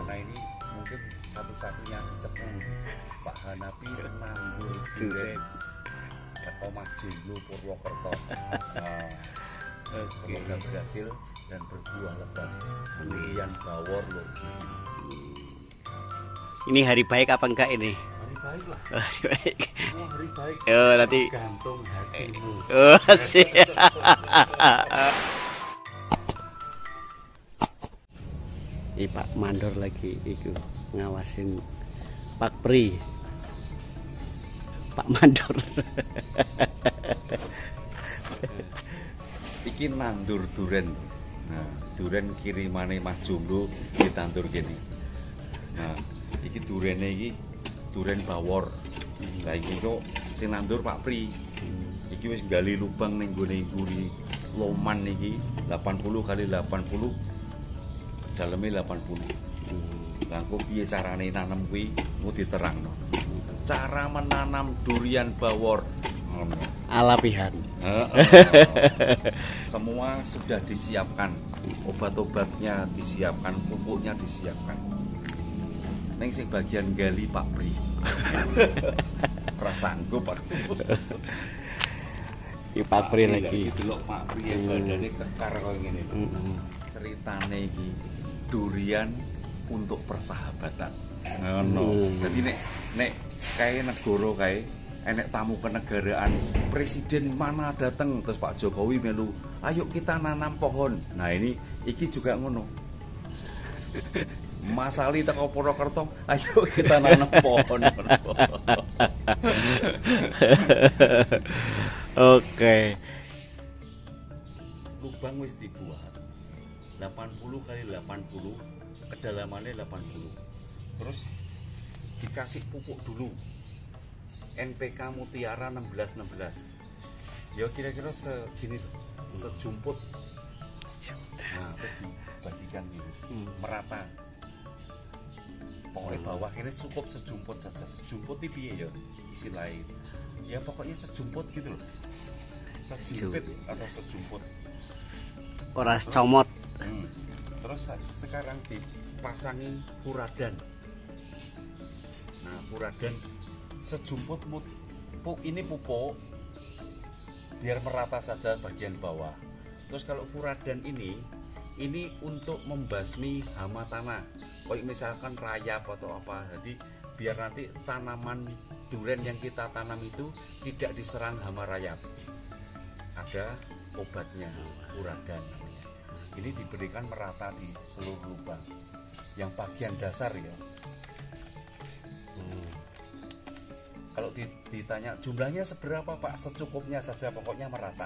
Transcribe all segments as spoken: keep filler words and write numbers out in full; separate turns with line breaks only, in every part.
karena ini mungkin satu-satunya di Cepu Pak Hanapi nandur duren Teko Majulu Purwokerto. Nah, semoga berhasil dan berbuah lebat. Durian bawor loh di sini.
Ini hari baik apa enggak ini?
Hari baik lah.
Oh, hari baik.
Semua hari baik.
Oh, nanti
Gantung hatimu.
oh, siap. Ini Pak Mandor lagi itu ngawasin Pak Pri. Pak Mandor.
Iki nandur duren. Nah, duren kirimane Mas Jumbo ditandur gini. Nah, iki durene iki duren bawor. Lah iki kok sing nandur Pak Pri. Iki wis gali lubang ning gone nguri loman iki delapan puluh kali delapan puluh. Dalamnya delapan puluh. Lah kok piye carane nanam kuwi mau diterangno. Cara menanam durian bawor ngono.
Ala pihan.
Semua sudah disiapkan. Obat-obatnya disiapkan, pupuknya disiapkan. Neng sing bagian gali Pak Pri. Ora sanggup aku.
Di Pak Pri lagi.
Delok Pak Pri yang badane kekar koyo ngene.
Heeh.
Ceritane iki durian untuk persahabatan. Ngono. Jadi nek nek kae negara kae enek tamu kenegaraan, presiden mana datang terus Pak Jokowi melu, ayo kita nanam pohon. Nah ini iki juga ngono. Mas Ali teko Purwokerto, ayo kita nanam pohon.
Oke.
Lubang wis dibuat. delapan puluh kali delapan puluh, kedalamannya delapan puluh. Terus dikasih pupuk dulu. N P K Mutiara enam belas enam belas. Ya kira-kira segini sejumput. Nah, terus dibagikan gitu. Merata. Pokoknya bawah ini cukup sejumput saja. Sejumput itu piye ya istilahnya. Ya pokoknya sejumput gitu loh. Sejumput atau sejumput.
Ora comot.
Hmm. Terus sekarang dipasangi furadan. Nah, furadan sejumput pupuk ini pupuk biar merata saja bagian bawah. Terus kalau furadan ini ini untuk membasmi hama tanah. Kayak misalkan rayap atau apa. Jadi biar nanti tanaman duren yang kita tanam itu tidak diserang hama rayap. Ada obatnya, furadan namanya. Ini diberikan merata di seluruh lubang. Yang bagian dasar ya. Hmm. Kalau ditanya jumlahnya seberapa Pak, secukupnya saja, pokoknya merata.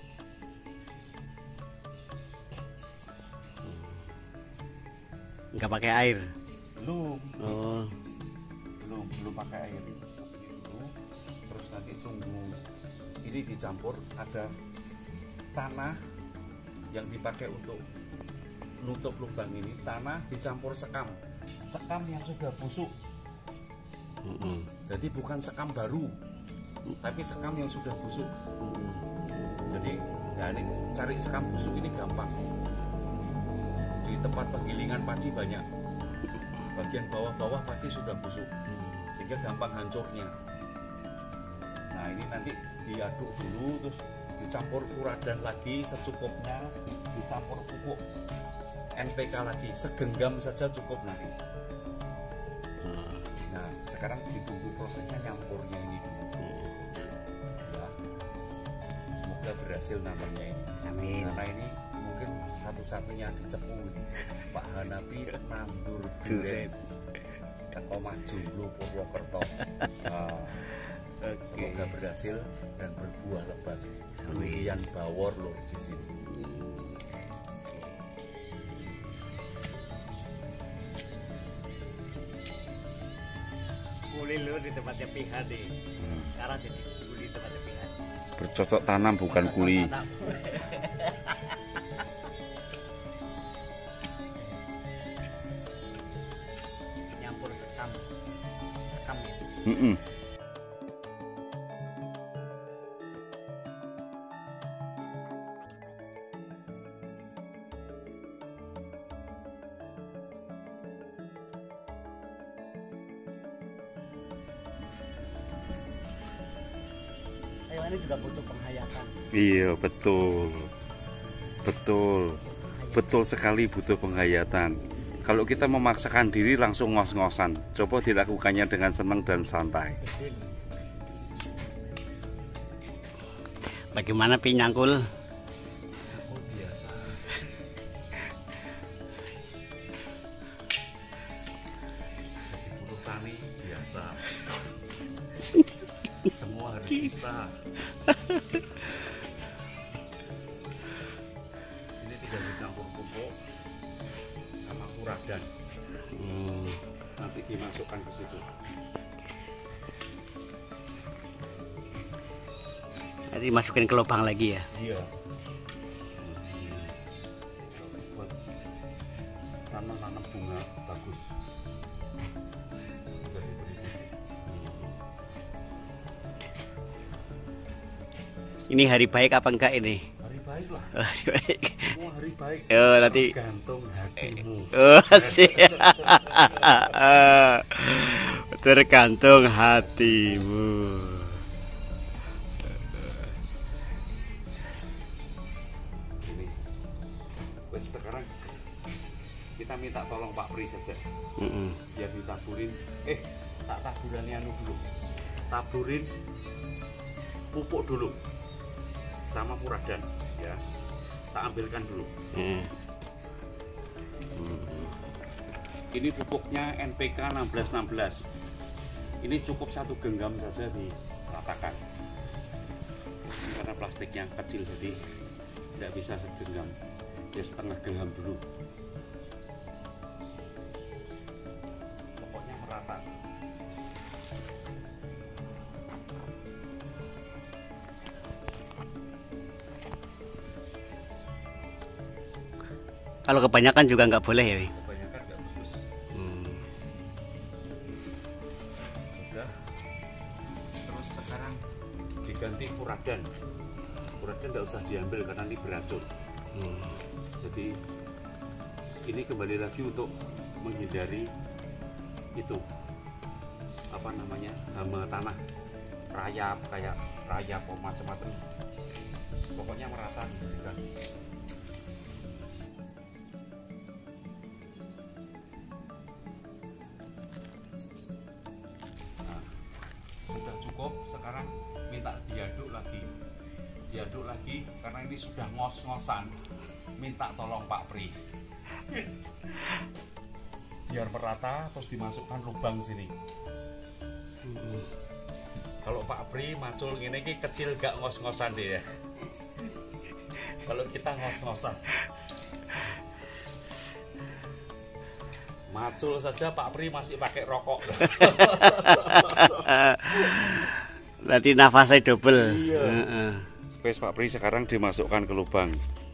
Nggak pakai air?
Belum.
Oh.
Belum, belum pakai air. Terus nanti tunggu. Ini dicampur, ada tanah yang dipakai untuk nutup lubang ini, tanah dicampur sekam. Sekam yang sudah busuk.
Mm-hmm.
Jadi bukan sekam baru, tapi sekam yang sudah busuk. Mm-hmm. Jadi ya ini cari sekam busuk ini gampang. Di tempat penggilingan padi banyak. Bagian bawah-bawah pasti sudah busuk, sehingga gampang hancurnya. Nah ini nanti diaduk dulu, terus dicampur furadan lagi secukupnya, dicampur pupuk N P K lagi, segenggam saja cukup nanti. Nah, sekarang ditunggu prosesnya nyampurnya ini dulu. Ya, semoga berhasil namanya ini.
Amin.
Karena ini mungkin satu-satunya di Cepu ini. Pak Hanapi nandur duren Teko Majulu Purwokerto. Nah, semoga berhasil dan berbuah lebat. Durian bawor loh di sini.
Kuli lu di tempatnya pihan nih. Hmm. Sekarang jadi kuli di tempatnya pihan.
Bercocok tanam bukan kuli.
Nyampur sekam. Sekam ya.
Mm -mm.
karyawan ini juga butuh penghayatan.
Iya, betul. Betul. Betul sekali butuh penghayatan. Kalau kita memaksakan diri langsung ngos-ngosan. Coba dilakukannya dengan senang dan santai.
Bagaimana Pi nyangkul?
Aku biasa. Jadi buruh tani biasa. Semua harus bisa. Ini tinggal dicampur pupuk sama kuradan.
Hmm.
Nanti dimasukkan ke situ.
Nanti masukin ke lubang lagi ya.
Iya. Buat tanam-tanam bunga bagus. Bisa diberi.
Ini hari baik apa enggak ini?
Hari baik lah.
Hari baik.
Semua hari baik.
Oh, nanti
Tergantung hatimu.
oh, siap. Tergantung hatimu.
Ini. Wes sekarang kita minta tolong Pak Pri saja.
Mm-mm.
Biar ditaburin. Eh, tak taburannya anu dulu. Taburin pupuk dulu. Sama furadan ya. Tak ambilkan dulu.
Mm.
Ini pupuknya N P K enam belas enam belas. Ini cukup satu genggam saja diratakan. Ini karena plastiknya kecil jadi tidak bisa segenggam. Ya setengah genggam dulu. Pokoknya merata.
Kalau kebanyakan juga nggak boleh ya, Wi?
Kebanyakan nggak bagus.
Hmm.
Sudah. Terus sekarang diganti furadan. Furadan nggak usah diambil karena ini beracun.
Hmm.
Jadi ini kembali lagi untuk menghindari itu apa namanya hama tanah, rayap kayak rayap macam-macam. Pokoknya merata diberikan. Sudah cukup, sekarang minta diaduk lagi diaduk lagi karena ini sudah ngos-ngosan. Minta tolong Pak Pri biar merata, terus dimasukkan lubang sini.
Hmm.
Kalau Pak Pri macul ini kecil gak ngos-ngosan deh ya. Kalau kita ngos-ngosan macul saja Pak Pri masih pakai rokok.
Nanti nafasnya double.
Iya.
Uh-uh.
Wes Pak Pri sekarang dimasukkan ke lubang.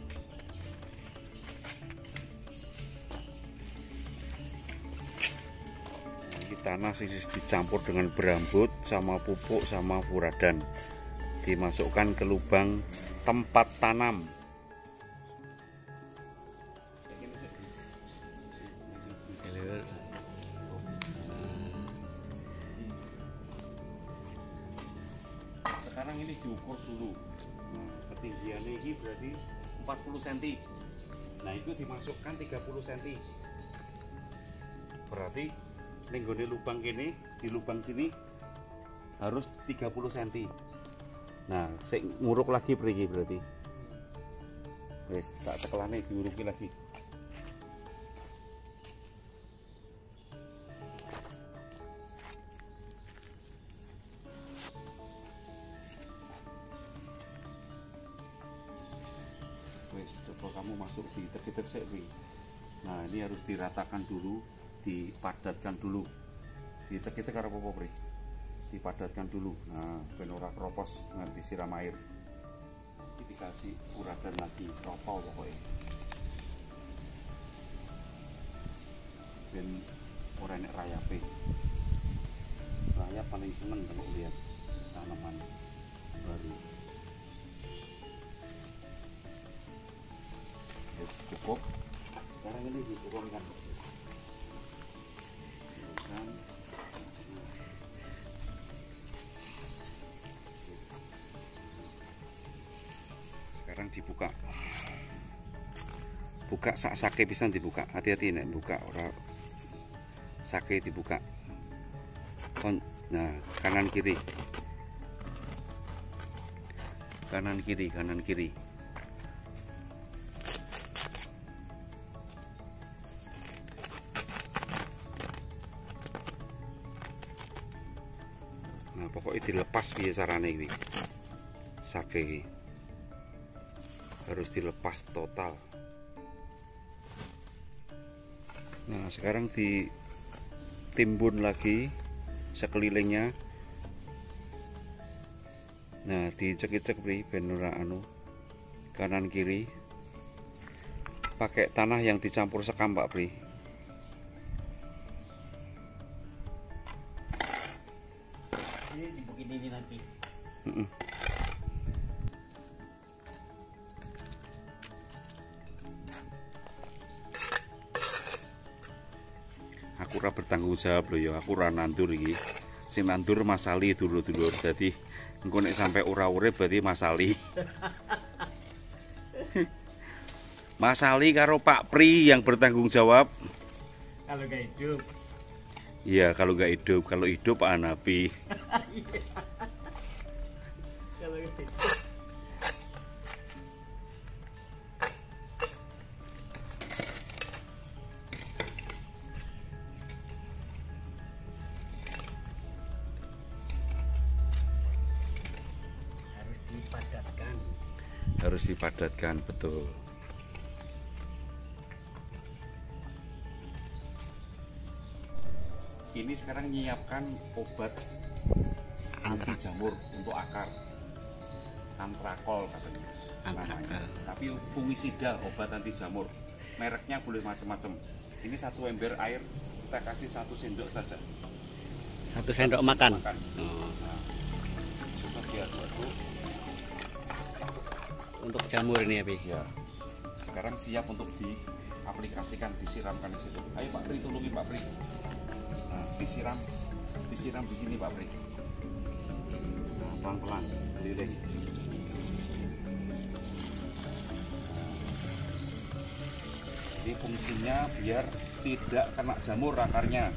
Ini tanah sisis dicampur dengan berambut sama pupuk sama furadan. Dimasukkan ke lubang tempat tanam. Sekarang ini diukur dulu. Nah, ketinggiannya ini berarti empat puluh sentimeter. Nah, itu dimasukkan tiga puluh sentimeter. Berarti nenggone lubang ini, di lubang sini harus tiga puluh sentimeter. Nah, saya nguruk lagi pergi berarti. Wes, tak cekelane diuruki lagi. Wes, coba kamu masuk di terkit-terkit. Nah, ini harus diratakan dulu, dipadatkan dulu. Ditekit karo apa, Pri? Dipadatkan dulu. Nah, ben ora kropos nganti siram air. Ini dikasih furadan lagi, kropol pokoknya. Ben ora nek rayape. Rayap paling seneng kalau lihat tanaman baru. Yes, cukup. Sekarang ini diturunkan. Turunkan. dibuka, sak sake pisan dibuka. Hati-hati nek buka ora sake dibuka. Kon, nah, kanan kiri. Kanan kiri, kanan kiri. Nah, pokoknya dilepas piye carane iki. Sake iki harus dilepas total. Nah, sekarang ditimbun lagi sekelilingnya. Nah, dicek-cek Pri ben ora anu kanan kiri. Pakai tanah yang dicampur sekam Pak Pri.
Ini dibikin ini nanti.
Mm -mm. Aku ora bertanggung jawab loh ya, aku ora nandur iki. Sing nandur Mas Ali dulu-dulu. Jadi engko nek sampai ora urip berarti Mas Ali. Mas Ali karo Pak Pri yang bertanggung jawab.
Kalau gak hidup.
Iya, kalau nggak hidup, kalau hidup Pak Hanapi.
Kalau hidup. Harus dipadatkan.
Harus dipadatkan, betul. Ini sekarang menyiapkan obat anti jamur untuk akar, antrakol katanya namanya. Tapi fungisida, obat anti jamur. Mereknya boleh macam-macam. Ini satu ember air kita kasih satu sendok saja.
Satu sendok makan.
makan.
Oh.
Nah, itu biar batuk.
Untuk jamur ini ya, Pi?
Ya. Sekarang siap untuk diaplikasikan, disiramkan di situ. Ayo Pak Pri, tolongin Pak Pri. Nah, disiram, disiram di sini Pak Pri. Nah, pelan-pelan, keliling. Ini fungsinya biar tidak kena jamur akarnya.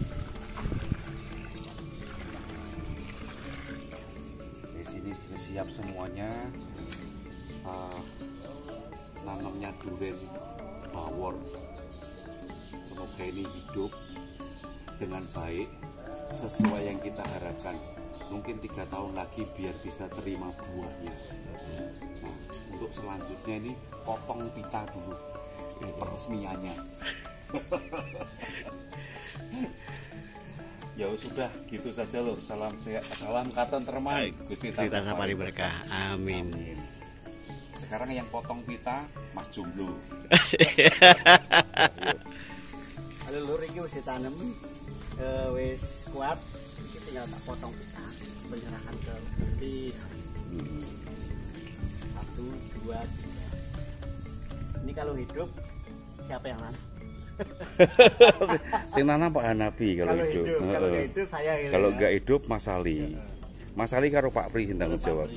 Di sini sudah siap semuanya. Uh, nanamnya durian bawor. Semoga ini hidup dengan baik sesuai yang kita harapkan. Mungkin tiga tahun lagi biar bisa terima buahnya. Nah, untuk selanjutnya ini potong pita dulu peresmiannya. Ya sudah gitu saja lur. Salam sehat, salam katan termai. Gusti
Kita sapari berkah. Amin.
Amin. Sekarang yang potong pita Mas Jomblo.
Halo lur, iki wis ditanam, uh, wis kuat. Iki tinggal tak potong pita, penyerahan ke bukti. Satu, dua, tiga. Ini kalau hidup siapa yang nanam?
Sing nanam Pak Hanapi kalau,
Kalau
hidup.
hidup, kalau nggak hidup saya. gitu
Kalau
ya.
nggak hidup Mas Ali. Mas Ali karo Pak Pri yang tanggung jawab.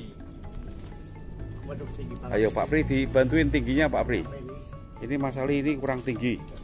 Waduh, tinggi banget.
Ayo Pak Pri dibantuin tingginya Pak Pri.
Apa ini?
Ini Mas Ali ini kurang tinggi.